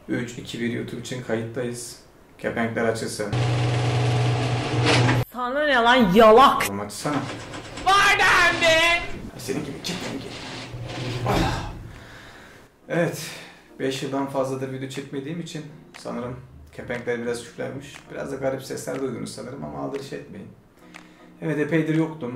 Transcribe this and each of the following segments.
3, 2, 1 YouTube için kayıttayız. Kepenkler açılsın. Sana ne lan yalak? Oğlum açsana. Var anne. Senin gibi kepengi. Evet. 5 yıldan fazladır video çekmediğim için sanırım kepenkler biraz küflenmiş. Biraz da garip sesler duydunuz sanırım ama aldırış etmeyin. Evet, epeydir yoktum.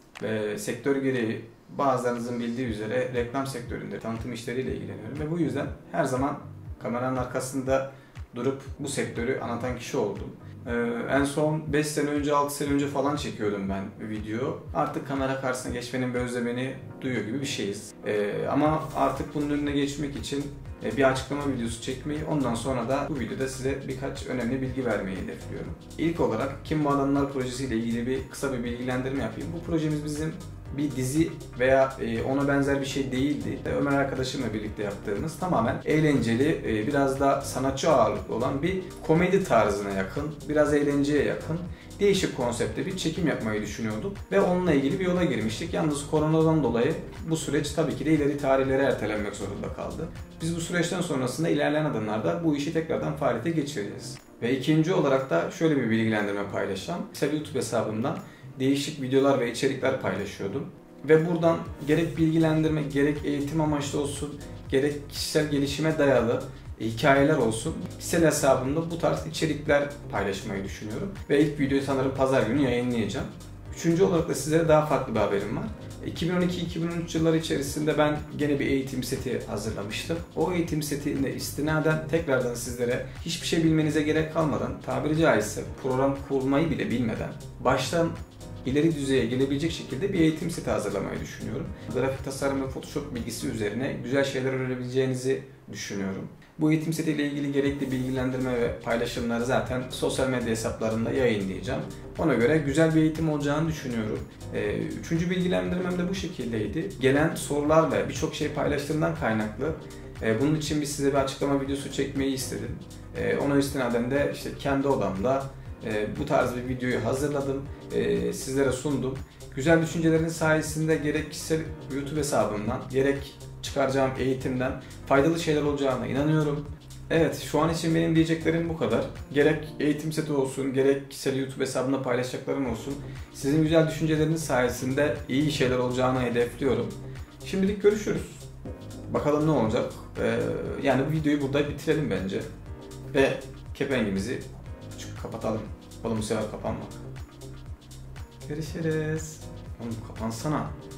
Sektör gereği bazılarınızın bildiği üzere reklam sektöründe tanıtım işleriyle ilgileniyorum ve bu yüzden her zaman kameranın arkasında durup bu sektörü anlatan kişi oldum. En son 5 sene önce, 6 sene önce falan çekiyordum ben video. Artık kamera karşısına geçmenin bir özlemini duyuyor gibi bir şeyiz. Ama artık bunun önüne geçmek için bir açıklama videosu çekmeyi, ondan sonra da bu videoda size birkaç önemli bilgi vermeyi hedefliyorum. İlk olarak Kim Bu Adamlar projesiyle ilgili kısa bir bilgilendirme yapayım. Bu projemiz bizim bir dizi veya ona benzer bir şey değildi. Ömer arkadaşımla birlikte yaptığımız tamamen eğlenceli, biraz da sanatçı ağırlıklı olan bir komedi tarzına yakın, biraz eğlenceye yakın, değişik konseptte bir çekim yapmayı düşünüyorduk ve onunla ilgili bir yola girmiştik. Yalnız koronadan dolayı bu süreç tabii ki de ileri tarihlere ertelenmek zorunda kaldı. Biz bu süreçten sonrasında ilerleyen adımlarda bu işi tekrardan faaliyete geçireceğiz. Ve ikinci olarak da şöyle bir bilgilendirme paylaşacağım. Kısa YouTube hesabımdan değişik videolar ve içerikler paylaşıyordum. Ve buradan gerek bilgilendirme, gerek eğitim amaçlı olsun, gerek kişisel gelişime dayalı hikayeler olsun, kişisel hesabımda bu tarz içerikler paylaşmayı düşünüyorum. Ve ilk videoyu sanırım pazar günü yayınlayacağım. Üçüncü olarak da sizlere daha farklı bir haberim var. 2012-2013 yılları içerisinde ben gene bir eğitim seti hazırlamıştım. O eğitim setinde istinaden tekrardan sizlere hiçbir şey bilmenize gerek kalmadan, tabiri caizse program kurmayı bile bilmeden baştan ileri düzeye gelebilecek şekilde bir eğitim seti hazırlamayı düşünüyorum. Grafik tasarım ve Photoshop bilgisi üzerine güzel şeyler öğrenebileceğinizi düşünüyorum. Bu eğitim setiyle ilgili gerekli bilgilendirme ve paylaşımları zaten sosyal medya hesaplarında yayınlayacağım. Ona göre güzel bir eğitim olacağını düşünüyorum. Üçüncü bilgilendirmem de bu şekildeydi. Gelen sorular ve birçok şey paylaştığımdan kaynaklı bunun için size bir açıklama videosu çekmeyi istedim. Ona istinaden de işte kendi odamda bu tarz bir videoyu hazırladım, sizlere sundum. Güzel düşüncelerin sayesinde gerek kişisel YouTube hesabımdan, gerek çıkaracağım eğitimden faydalı şeyler olacağına inanıyorum. Evet, şu an için benim diyeceklerim bu kadar. Gerek eğitim seti olsun, gerek kişisel YouTube hesabımda paylaşacaklarım olsun. Sizin güzel düşünceleriniz sayesinde iyi şeyler olacağını hedefliyorum. Şimdilik görüşürüz. Bakalım ne olacak. Yani bu videoyu burada bitirelim bence. Ve kepengimizi kapatalım. Oğlum bu sefer kapanmak. Görüşürüz. Oğlum kapansana.